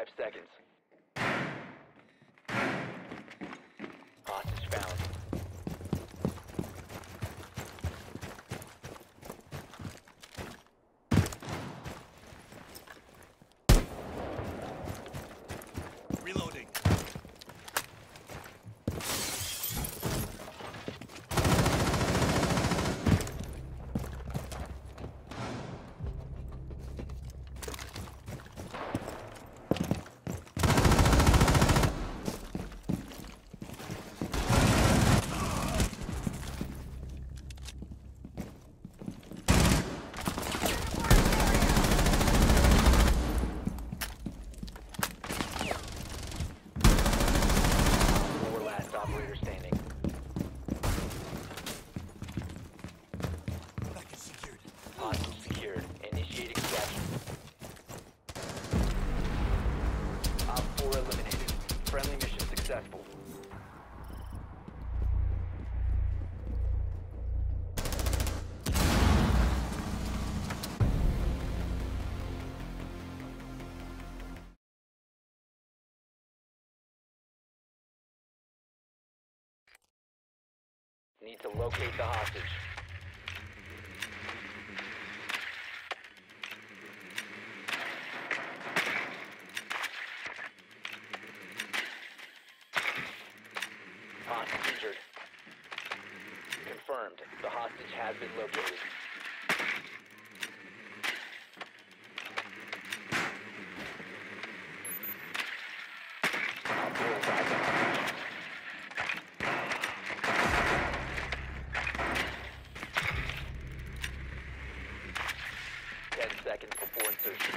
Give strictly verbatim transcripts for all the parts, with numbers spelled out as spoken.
Five seconds. Hostage found. Reloading. Need to locate the hostage. Hostage injured. Confirmed. The hostage has been located. Op four arrived on hostage. Ten seconds before insertion.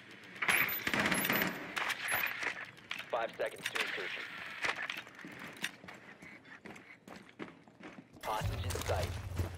Five seconds to insertion. Hostage in sight.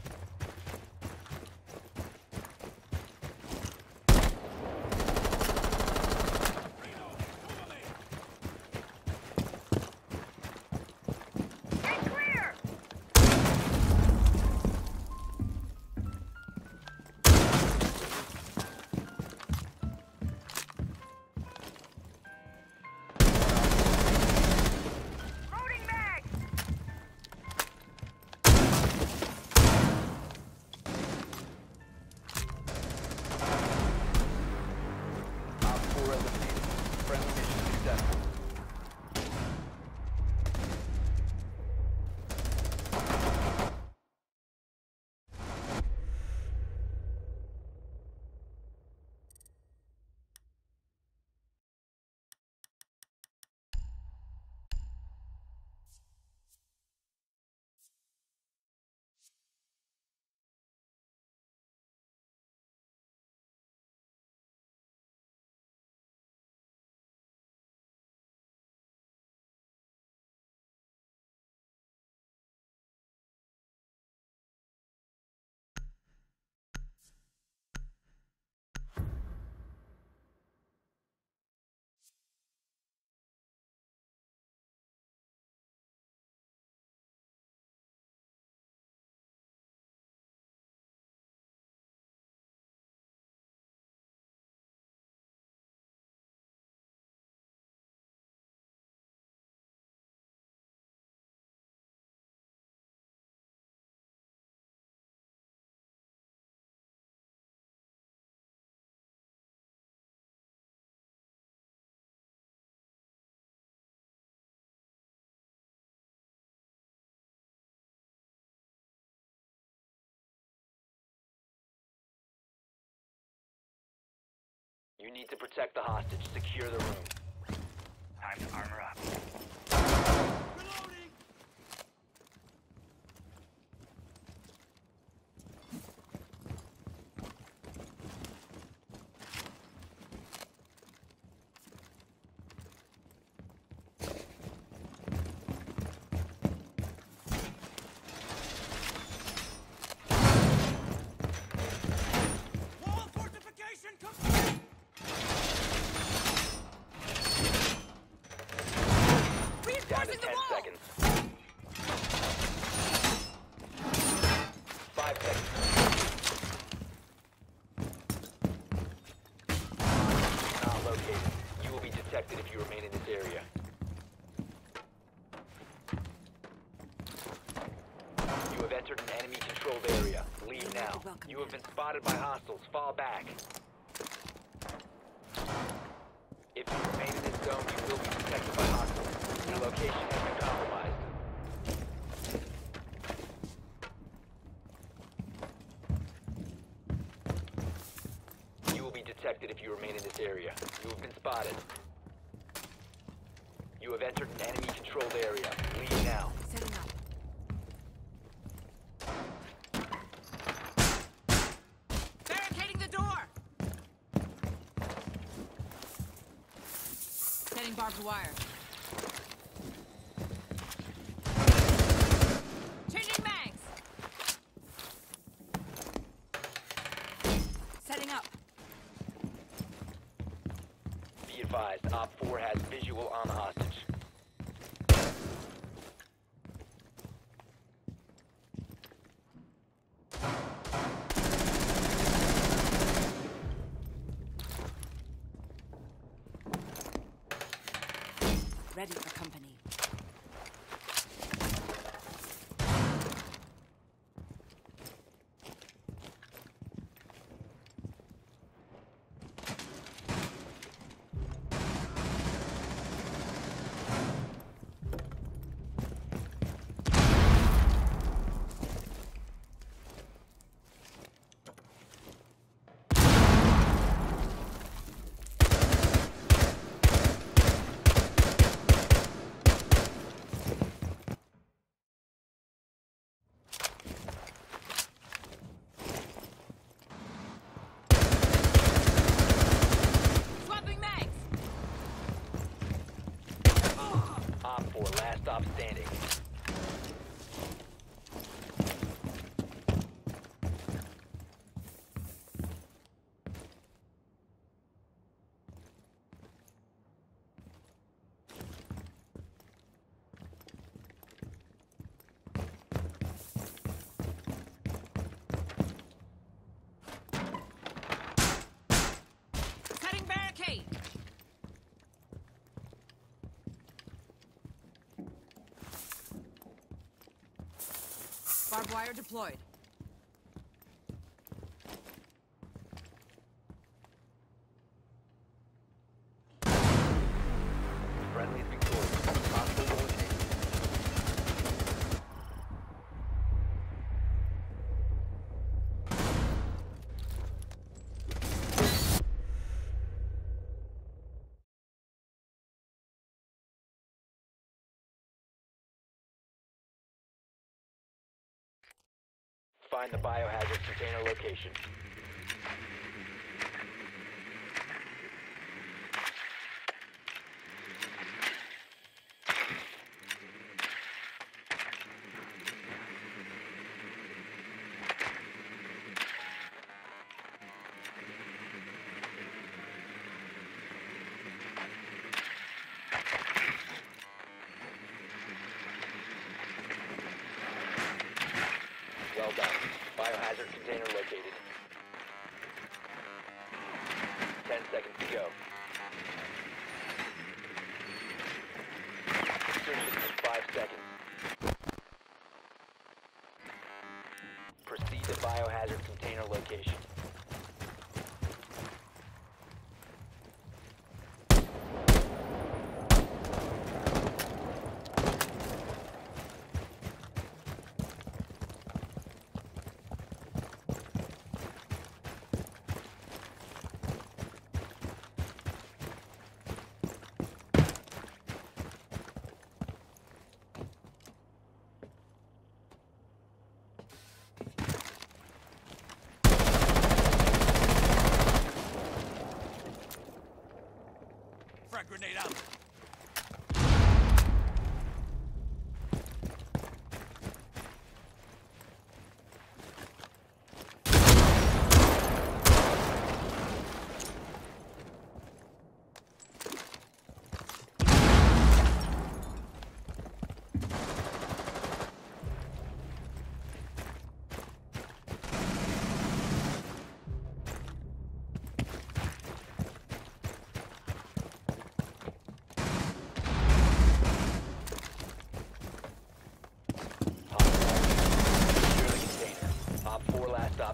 You need to protect the hostage. Secure the room. Time to armor up. Reloading. Wall fortification complete. entered an enemy-controlled area. Leave now. You have been spotted by hostiles. Fall back. If you remain in this zone, you will be detected by hostiles. Your location has been compromised. You will be detected if you remain in this area. You have been spotted. You have entered an enemy-controlled area. Leave now. Setting up. Barricading the door! Setting barbed wire. Changing mags! Setting up. Be advised, Op four has visual on the hostage. Ready for company. Last stop standing. Setting barricade! Barbed wire deployed. Friendly's victorious. Hostile eliminated. Find the biohazard container location. Well done. Biohazard container located. Ten seconds to go. Insertion in five seconds. Proceed to biohazard container location. Frag grenade out.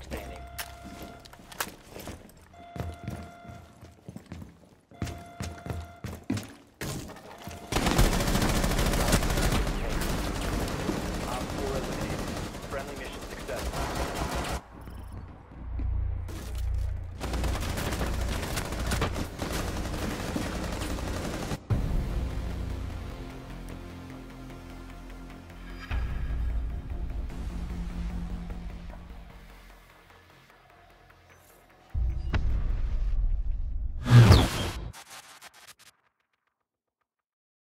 standing.